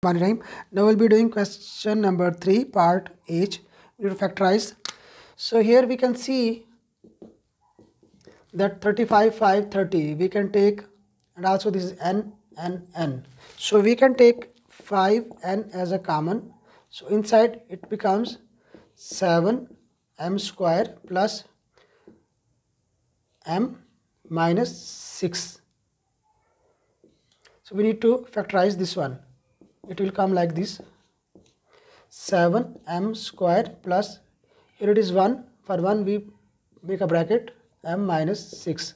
Now we'll be doing question number 3, part H. We will factorize. So here we can see that 35, 5, 30 we can take, and also this is n and n. So we can take 5n as a common. So inside it becomes 7m square plus m minus 6. So we need to factorize this one. It will come like this: 7m square plus, here it is 1, for 1 we make a bracket, m minus 6.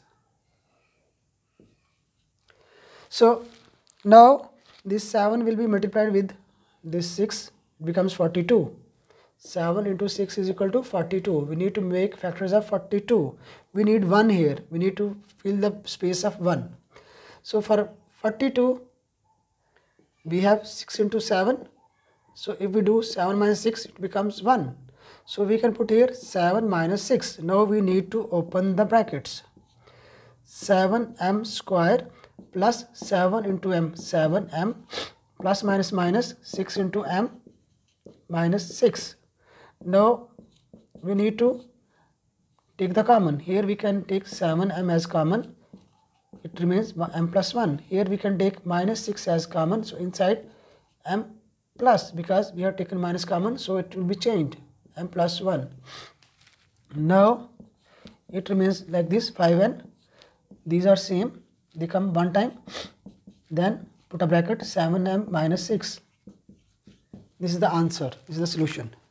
So now this 7 will be multiplied with this 6, it becomes 42. 7 into 6 is equal to 42. We need to make factors of 42. We need 1 here. We need to fill the space of 1. So for 42 we have 6 into 7. So if we do 7 minus 6, it becomes 1. So we can put here 7 minus 6. Now we need to open the brackets. 7m square plus 7 into m, 7m, plus minus minus 6 into m minus 6. Now we need to take the common. Here we can take 7m as common. It remains m plus 1. Here we can take minus 6 as common. So inside m plus, because we have taken minus common, so it will be changed, m plus 1. Now it remains like this, 5n. These are same, they come one time. Then put a bracket, 7m minus 6. This is the answer, this is the solution.